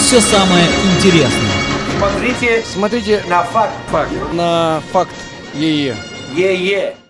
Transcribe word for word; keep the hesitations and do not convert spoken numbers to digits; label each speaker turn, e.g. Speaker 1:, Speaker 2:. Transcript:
Speaker 1: все самое интересное.
Speaker 2: Смотрите,
Speaker 3: Смотрите
Speaker 2: на факт.
Speaker 3: факт. На факт ЕЕ.
Speaker 2: Е-е.